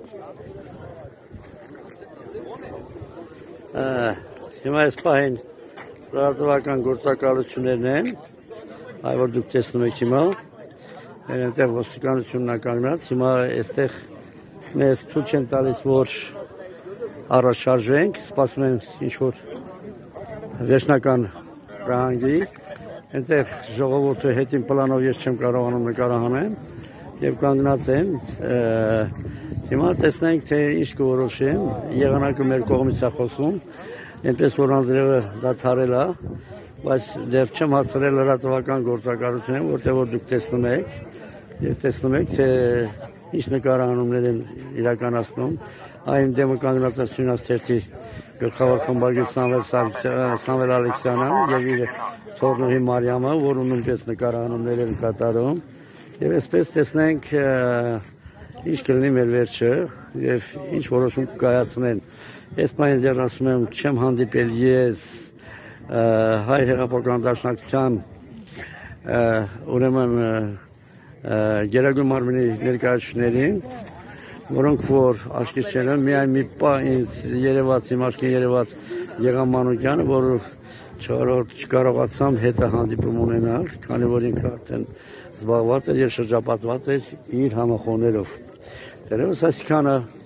Հիմա այս պահին լրատվական գործակալություններն են, այ որ դուք տեսնում եք հիմա, այնտեղ ոստիկանությունն է կանգնած, հիմա այստեղ մեզ ցույց են տալիս, որ առաջ շարժենք, սպասում են ինչ-որ վերջնական ռահանգի, այնտեղ ժողովուրդը հետին պլանով ես չեմ կարողանում նկարահանեմ և կանգնած են, հիմա տեսնենք, թե ինչ կորոշեն, եղանակը մեր կողմից է խոսում, այնպես որ անձրևը դադարել է, բայց դեռ չեմ հասցրել լրատվական գործակալություններին, որտեղ որ դուք տեսնում եք, և տեսնում եք, թե ինչ նկարահանումներ են իրականացնում, այն դեմը կանգնած է Սյունյաց թերթի գլխավոր խմբագիր Սամվել Ալեքսյանն և իր թոռնուհի Մարիամը, որը նույնպես նկարահանումներ են կատարում, և այսպես տեսնենք ինչ կլինի մեր վերջը և ինչ որոշում կկայացնեն։ Ես պահին դեռ ասում եմ, չեմ հանդիպել ես Հայ հեղափոխական դաշնակցության ուրեմն Գերագույն մարմնի ներկայացուցիչներին, որոնք որ աչքից չեն ընկնում, միայն մի պահ ինձ երևաց, իմ աչքին երևաց Գեգամ Մանուկյանը, որը չկարողացամ հետը հանդիպում ունենալ, քանի որ ինքը արդեն զբաղված էր և շրջապատված էր իր համախոհներով։ Դեռևս այսքանը